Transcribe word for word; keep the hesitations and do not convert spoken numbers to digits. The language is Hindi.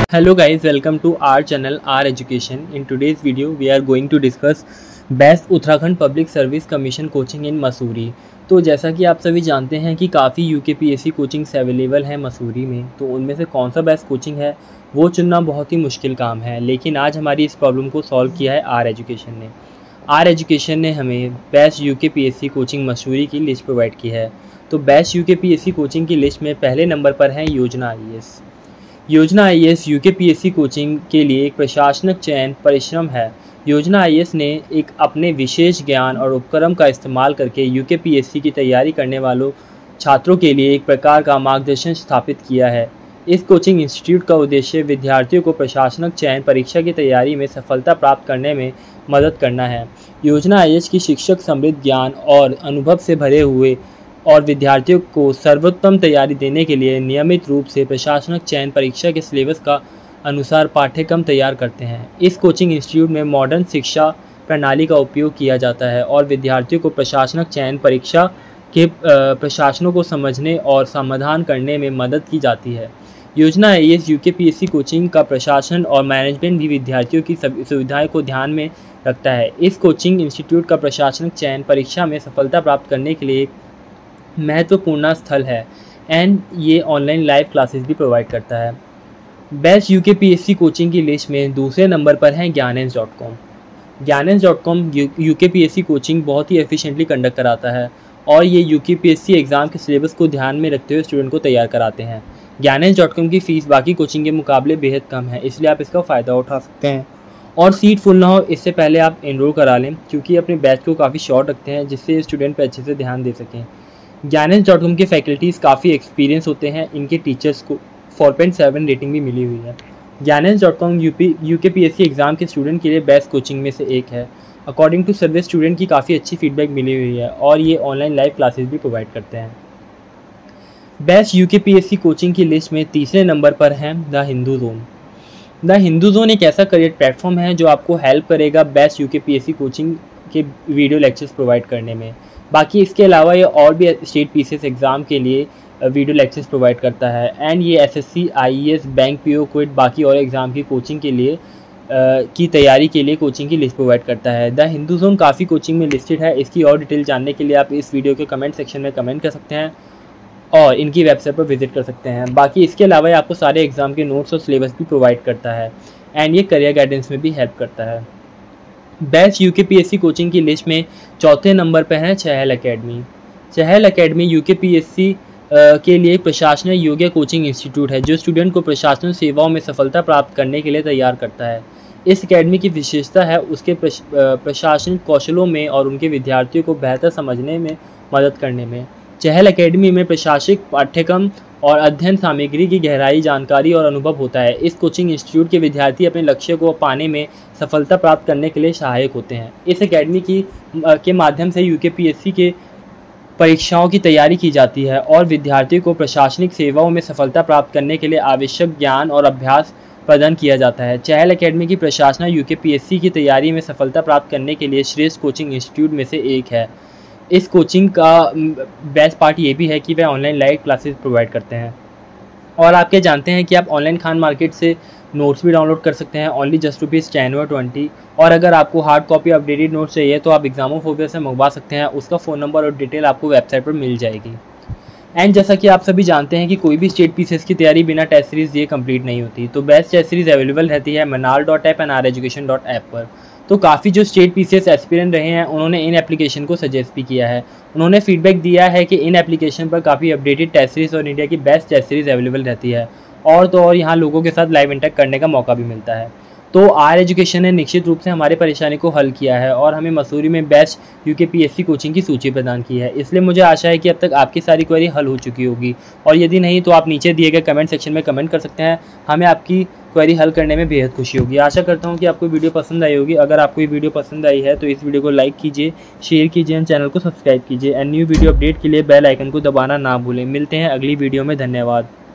Hello guys, welcome to our channel R Education. In today's video we are going to discuss best Uttarakhand public service commission coaching in Mussoorie. तो जैसा कि आप सभी जानते हैं कि काफ़ी यूकेपीएससी कोचिंग्स अवेलेबल हैं मसूरी में, तो उनमें से कौन सा बेस्ट कोचिंग है वो चुनना बहुत ही मुश्किल काम है। लेकिन आज हमारी इस प्रॉब्लम को सॉल्व किया है आर एजुकेशन ने। आर एजुकेशन ने हमें बेस्ट यूकेपीएससी कोचिंग मसूरी की लिस्ट प्रोवाइड की है। तो बेस्ट यूकेपीएससी कोचिंग की लिस्ट में पहले नंबर पर है योजना आईएएस। योजना आईएएस यूकेपीएससी कोचिंग के लिए एक प्रशासनिक चयन परिश्रम है। योजना आईएएस ने एक अपने विशेष ज्ञान और उपक्रम का इस्तेमाल करके यूकेपीएससी की तैयारी करने वालों छात्रों के लिए एक प्रकार का मार्गदर्शन स्थापित किया है। इस कोचिंग इंस्टीट्यूट का उद्देश्य विद्यार्थियों को प्रशासनिक चयन परीक्षा की तैयारी में सफलता प्राप्त करने में मदद करना है। योजना आईएएस की शिक्षक समृद्ध ज्ञान और अनुभव से भरे हुए और विद्यार्थियों को सर्वोत्तम तैयारी देने के लिए नियमित रूप से प्रशासनिक चयन परीक्षा के सिलेबस का अनुसार पाठ्यक्रम तैयार करते हैं। इस कोचिंग इंस्टीट्यूट में मॉडर्न शिक्षा प्रणाली का उपयोग किया जाता है और विद्यार्थियों को प्रशासनिक चयन परीक्षा के प्रशासनों को समझने और समाधान करने में मदद की जाती है। योजना आईएएस यूकेपीएससी कोचिंग का प्रशासन और मैनेजमेंट भी विद्यार्थियों की सुविधाएं को ध्यान में रखता है। इस कोचिंग इंस्टीट्यूट का प्रशासनिक चयन परीक्षा में सफलता प्राप्त करने के लिए महत्वपूर्ण स्थल है एंड ये ऑनलाइन लाइव क्लासेस भी प्रोवाइड करता है। बेस्ट यूकेपीएससी कोचिंग की लिस्ट में दूसरे नंबर पर है Gyanens dot com. Gyanens dot com UKPSC coaching बहुत ही एफिशिएंटली कंडक्ट कराता है और ये यूकेपीएससी एग्ज़ाम के सिलेबस को ध्यान में रखते हुए स्टूडेंट को तैयार कराते हैं। ज्ञानेंस डॉट कॉम की फ़ीस बाकी कोचिंग के मुकाबले बेहद कम है, इसलिए आप इसका फ़ायदा उठा सकते हैं। और सीट फुल ना हो इससे पहले आप एनरोल करा लें, क्योंकि अपने बैच को काफ़ी शॉर्ट रखते हैं जिससे स्टूडेंट पर अच्छे से ध्यान दे सकें। ज्ञानेंस डॉट कॉम के फैकल्टीज़ काफ़ी एक्सपीरियंस होते हैं। इनके टीचर्स को फोर पॉइंट सेवन रेटिंग भी मिली हुई है। Gyanens dot com UP UKPSC exam के स्टूडेंट के लिए बेस्ट कोचिंग में से एक है। अकॉर्डिंग टू सर्वे स्टूडेंट की काफ़ी अच्छी फीडबैक मिली हुई है और ये ऑनलाइन लाइव क्लासेस भी प्रोवाइड करते हैं। बेस्ट यूकेपीएससी कोचिंग की लिस्ट में तीसरे नंबर पर है the Hindu zone. The Hindu zone एक ऐसा करियर प्लेटफॉर्म है जो आपको हेल्प करेगा बेस्ट यूकेपीएससी कोचिंग के वीडियो लेक्चर्स प्रोवाइड करने में। बाकी इसके अलावा ये और भी स्टेट पीसीएस एग्ज़ाम के लिए वीडियो लेक्चर्स प्रोवाइड करता है एंड ये एसएससी, आईएएस, बैंक पीओ, क्विट बाकी और एग्ज़ाम की कोचिंग के लिए आ, की तैयारी के लिए कोचिंग की लिस्ट प्रोवाइड करता है। द हिंदू जोन काफ़ी कोचिंग में लिस्टेड है। इसकी और डिटेल जानने के लिए आप इस वीडियो के कमेंट सेक्शन में कमेंट कर सकते हैं और इनकी वेबसाइट पर विजिट कर सकते हैं। बाकी इसके अलावा ये आपको सारे एग्ज़ाम के नोट्स और सिलेबस भी प्रोवाइड करता है एंड ये करियर गाइडेंस में भी हेल्प करता है। बेस्ट यूकेपीएससी कोचिंग की लिस्ट में चौथे नंबर पर है Chahal academy. Chahal academy UKPSC के लिए प्रशासनिक योग्य कोचिंग इंस्टीट्यूट है जो स्टूडेंट को प्रशासनिक सेवाओं में सफलता प्राप्त करने के लिए तैयार करता है। इस एकेडमी की विशेषता है उसके प्रशासनिक कौशलों में और उनके विद्यार्थियों को बेहतर समझने में मदद करने में। चहल एकेडमी में प्रशासनिक पाठ्यक्रम और अध्ययन सामग्री की गहराई जानकारी और अनुभव होता है। इस कोचिंग इंस्टीट्यूट के विद्यार्थी अपने लक्ष्य को पाने में सफलता प्राप्त करने के लिए सहायक होते हैं। इस एकेडमी की के माध्यम से यूकेपीएससी के परीक्षाओं की तैयारी की जाती है और विद्यार्थियों को प्रशासनिक सेवाओं में सफलता प्राप्त करने के लिए आवश्यक ज्ञान और अभ्यास प्रदान किया जाता है। चहल एकेडमी की प्रशासना यूकेपीएससी की तैयारी में सफलता प्राप्त करने के लिए श्रेष्ठ कोचिंग इंस्टीट्यूट में से एक है। इस कोचिंग का बेस्ट पार्ट ये भी है कि वह ऑनलाइन लाइव क्लासेस प्रोवाइड करते हैं और आपके जानते हैं कि आप ऑनलाइन खान मार्केट से नोट्स भी डाउनलोड कर सकते हैं ओनली जस्ट रुपीज़ टेन और ट्वेंटी। और अगर आपको हार्ड कॉपी अपडेटेड नोट्स चाहिए तो आप एग्जामोफोबिया से मंगवा सकते हैं। उसका फ़ोन नंबर और डिटेल आपको वेबसाइट पर मिल जाएगी। एंड जैसा कि आप सभी जानते हैं कि कोई भी स्टेट पीसीएस की तैयारी बिना टेस्ट सीरीज़ दिए कंप्लीट नहीं होती, तो बेस्ट टेस्ट सीरीज़ अवेलेबल रहती है Manal dot app and R education dot app पर। तो काफ़ी जो स्टेट पीसीएस एस्पिरेंट रहे हैं उन्होंने इन एप्लीकेशन को सजेस्ट भी किया है। उन्होंने फीडबैक दिया है कि इन एप्लीकेशन पर काफ़ी अपडेटेड टेस्ट सीरीज़ और इंडिया की बेस्ट टेस्ट सीरीज़ अवेलेबल रहती है और तो और यहाँ लोगों के साथ लाइव इंटरेक्ट करने का मौका भी मिलता है। तो आर एजुकेशन ने निश्चित रूप से हमारे परेशानी को हल किया है और हमें मसूरी में बेस्ट यूकेपीएससी कोचिंग की सूची प्रदान की है। इसलिए मुझे आशा है कि अब तक आपकी सारी क्वेरी हल हो चुकी होगी और यदि नहीं तो आप नीचे दिए गए कमेंट सेक्शन में कमेंट कर सकते हैं। हमें आपकी क्वेरी हल करने में बेहद खुशी होगी। आशा करता हूँ कि आपको वीडियो पसंद आई होगी। अगर आपको ये वीडियो पसंद आई है तो इस वीडियो को लाइक कीजिए, शेयर कीजिए, चैनल को सब्सक्राइब कीजिए एंड न्यू वीडियो अपडेट के लिए बेल आइकन को दबाना ना भूलें। मिलते हैं अगली वीडियो में। धन्यवाद।